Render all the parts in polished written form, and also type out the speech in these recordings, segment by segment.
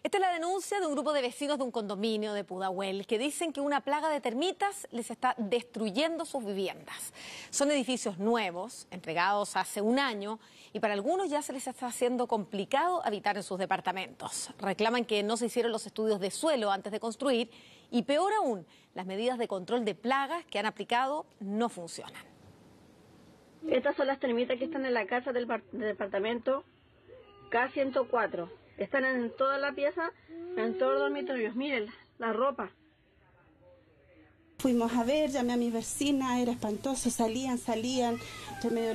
Esta es la denuncia de un grupo de vecinos de un condominio de Pudahuel que dicen que una plaga de termitas les está destruyendo sus viviendas. Son edificios nuevos, entregados hace un año, y para algunos ya se les está haciendo complicado habitar en sus departamentos. Reclaman que no se hicieron los estudios de suelo antes de construir y, peor aún, las medidas de control de plagas que han aplicado no funcionan. Estas son las termitas que están en la casa del departamento K104. Están en toda la pieza, en todos los dormitorios. Miren, la ropa. Fuimos a ver, llamé a mis vecinas, era espantoso, salían entre medio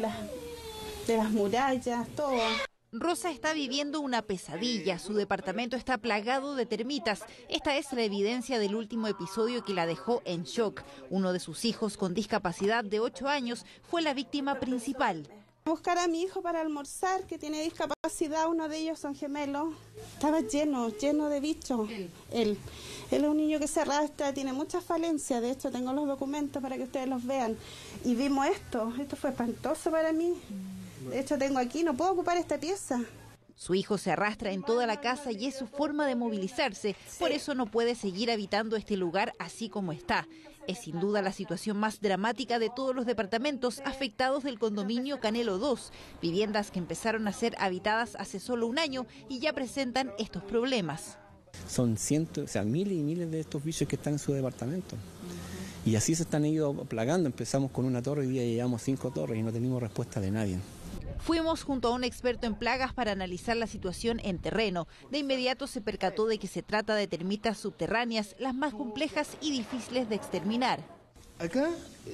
de las murallas, todo. Rosa está viviendo una pesadilla, su departamento está plagado de termitas. Esta es la evidencia del último episodio que la dejó en shock. Uno de sus hijos con discapacidad de 8 años fue la víctima principal. Buscar a mi hijo para almorzar, que tiene discapacidad, uno de ellos son gemelos. Estaba lleno de bichos. Él es un niño que se arrastra, tiene muchas falencias, de hecho tengo los documentos para que ustedes los vean. Y vimos esto fue espantoso para mí. De hecho tengo aquí, no puedo ocupar esta pieza. Su hijo se arrastra en toda la casa y es su forma de movilizarse, por eso no puede seguir habitando este lugar así como está. Es sin duda la situación más dramática de todos los departamentos afectados del condominio Canelo 2, viviendas que empezaron a ser habitadas hace solo un año y ya presentan estos problemas. Son cientos, miles y miles de estos bichos que están en su departamento. Y así se están ido plagando. Empezamos con una torre y hoy día llevamos 5 torres y no tenemos respuesta de nadie. Fuimos junto a un experto en plagas para analizar la situación en terreno. De inmediato se percató de que se trata de termitas subterráneas, las más complejas y difíciles de exterminar. Acá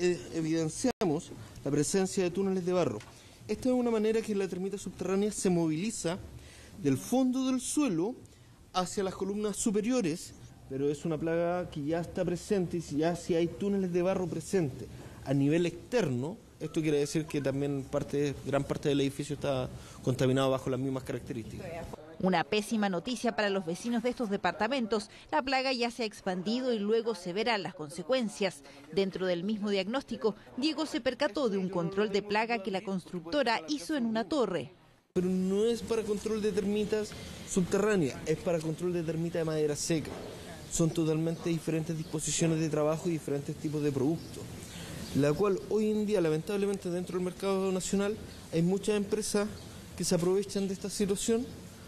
evidenciamos la presencia de túneles de barro. Esta es una manera que la termita subterránea se moviliza del fondo del suelo hacia las columnas superiores, pero es una plaga que ya está presente y si hay túneles de barro presentes a nivel externo. Esto quiere decir que también gran parte del edificio está contaminado bajo las mismas características. Una pésima noticia para los vecinos de estos departamentos. La plaga ya se ha expandido y luego se verán las consecuencias. Dentro del mismo diagnóstico, Diego se percató de un control de plaga que la constructora hizo en una torre. Pero no es para control de termitas subterráneas, es para control de termita de madera seca. Son totalmente diferentes disposiciones de trabajo y diferentes tipos de productos. La cual hoy en día, lamentablemente, dentro del mercado nacional hay muchas empresas que se aprovechan de esta situación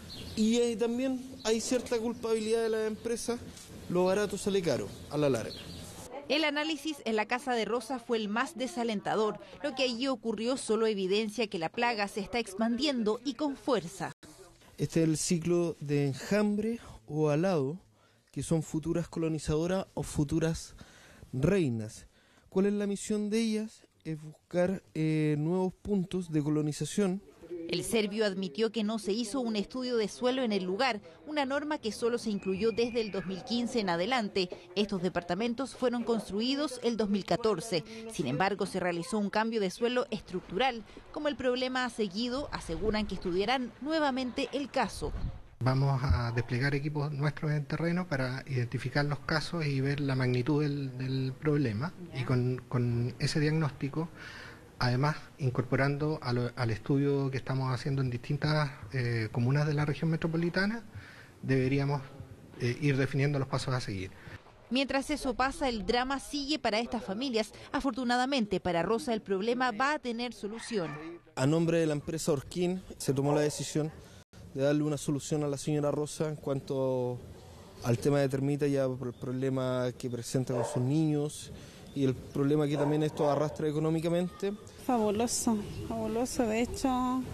y también hay cierta culpabilidad de las empresas, lo barato sale caro a la larga. El análisis en la casa de Rosa fue el más desalentador. Lo que allí ocurrió solo evidencia que la plaga se está expandiendo y con fuerza. Este es el ciclo de enjambre o alado, que son futuras colonizadoras o futuras reinas. ¿Cuál es la misión de ellas? Es buscar nuevos puntos de colonización. El serbio admitió que no se hizo un estudio de suelo en el lugar, una norma que solo se incluyó desde el 2015 en adelante. Estos departamentos fueron construidos el 2014. Sin embargo, se realizó un cambio de suelo estructural. Como el problema ha seguido, aseguran que estudiarán nuevamente el caso. Vamos a desplegar equipos nuestros en terreno para identificar los casos y ver la magnitud del problema. Y con ese diagnóstico, además incorporando al estudio que estamos haciendo en distintas comunas de la región metropolitana, deberíamos ir definiendo los pasos a seguir. Mientras eso pasa, el drama sigue para estas familias. Afortunadamente, para Rosa el problema va a tener solución. A nombre de la empresa Orquín se tomó la decisión de darle una solución a la señora Rosa en cuanto al tema de termita, ya por el problema que presenta con sus niños y el problema que también esto arrastra económicamente. Fabuloso, de hecho,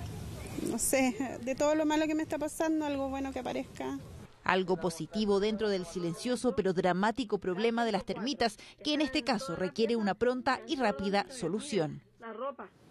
no sé, de todo lo malo que me está pasando, algo bueno que aparezca. Algo positivo dentro del silencioso pero dramático problema de las termitas, que en este caso requiere una pronta y rápida solución. La ropa.